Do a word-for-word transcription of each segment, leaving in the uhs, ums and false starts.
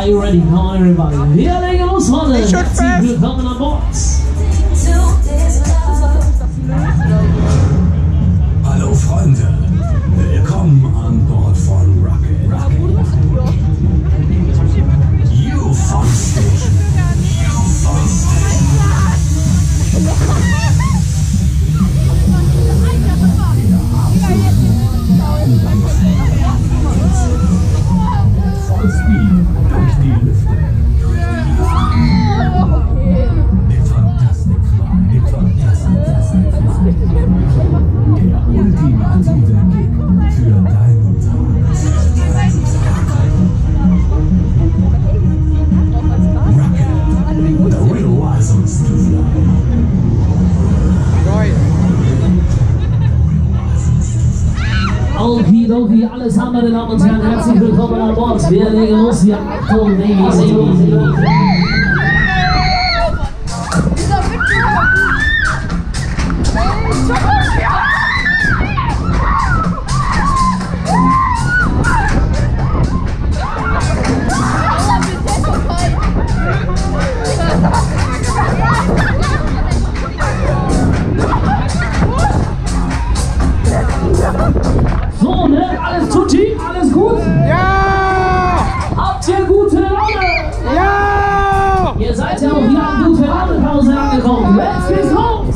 you ready? Come on, everybody. Wir legen los, Freunde. Herzlich willkommen an Bord. Hallo Freunde, willkommen an Bord von Rocket. You Fun Station. You Fun Station. Vollspeed durch die Lüfte. Mit Fantastic Fly, mit Fantastic Fly. Der ultimative Kick für deinen Tag. Rocket, the real license to fly. Okidoki, alles haben wir, meine Damen und Herren. Herzlich willkommen an Bord. Wir legen los hier. Achtung, Baby, Baby. So, ne? Alles tutti? Alles gut? Ja! Habt ihr gute Laune? Ja! Ihr seid ja auch hier an gute Laune-Pause angekommen. Let's geht's los!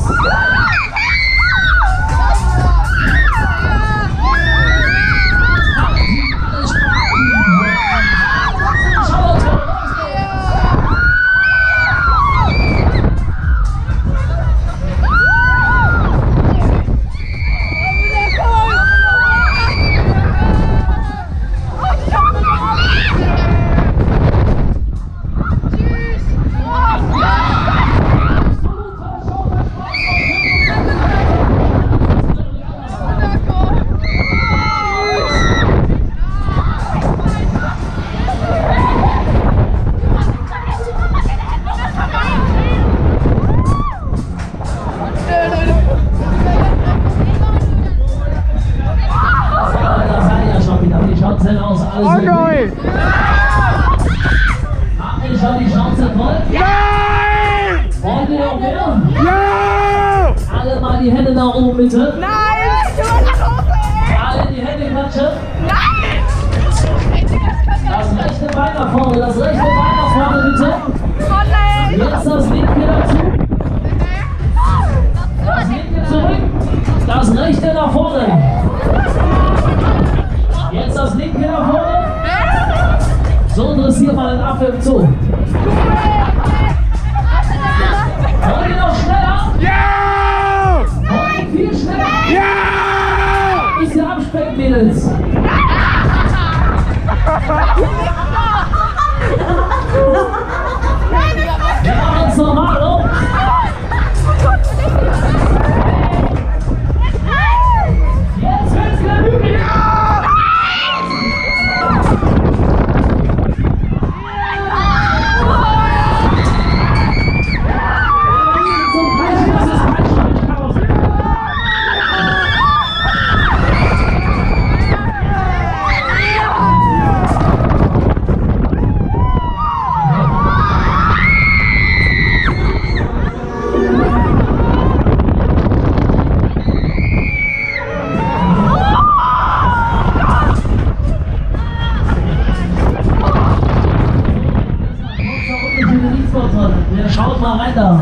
Oh nein! Habt ihr schon die Schnauze voll? Nein! Wollt ihr noch mehr? Ja! Alle mal die Hände nach oben, bitte. Nein! Alle die Hände klatschen. Nein! Das rechte Bein nach vorne, das rechte Bein nach vorne, bitte. Oh nein! Jetzt das linke dazu. Das linke zurück. Das rechte nach vorne. Jetzt das linke nach vorne. So dressiert man den Affe im Zoo. Wollt ihr noch schneller? Ja! Wollt ihr viel schneller? Ja! Bisschen abspecken, Mädels. Wir machen es normal, oder? Jetzt wird's wieder üblich. Ja, schaut mal rein da.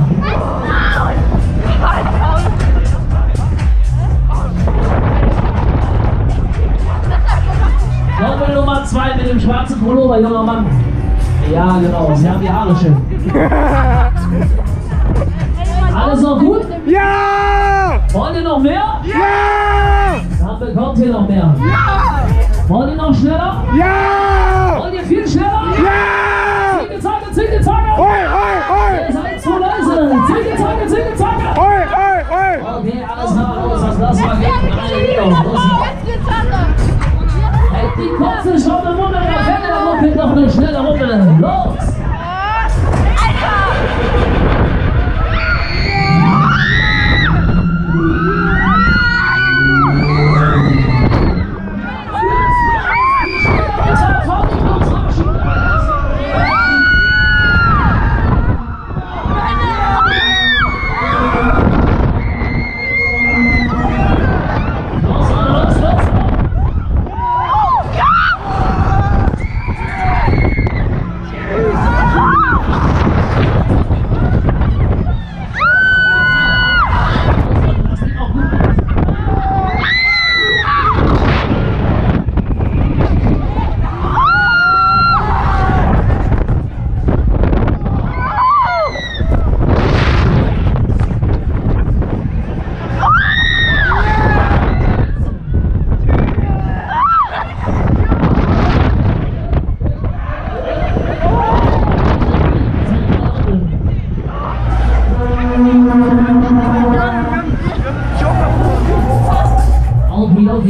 Doppel Nummer zwei mit dem schwarzen Pullover, junger Mann. Ja, genau, Sie haben die Haare schön. Alles noch gut? Ja! Wollt ihr noch mehr? Ja! Dann bekommt ihr noch mehr. Ja! Wollt ihr noch schneller? Ja! Wollt ihr viel schneller? Ja! Zicke, zacke, zacke! Oi, oi, oi! Ihr seid zu leise! Zicke, zacke, zicke, zacke! Oi, oi, oi! Okay, alles klar, los, das lassen wir gehen. Los, hält die kurze schon im Munde, der Fälle, da ruckelt noch eine schnelle Runde. Los!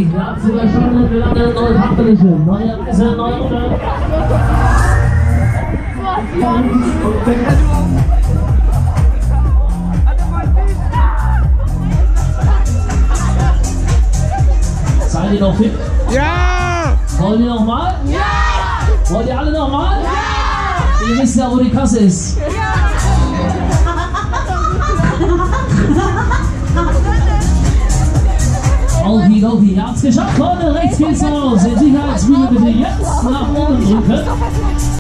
Okidoki, ja, zu der Stunde, wir landen neue Pappelliche, neue Reise, neue Runde. Seid ihr noch fit? Ja! Wollt ihr nochmal? Ja! Wollt ihr alle nochmal? Ja! Ihr wisst ja, wo die Kasse ist. Okidoki, ihr habt's geschafft, Leute, rechts geht's raus. In Sicherheitsbügel bitte jetzt nach oben drücken.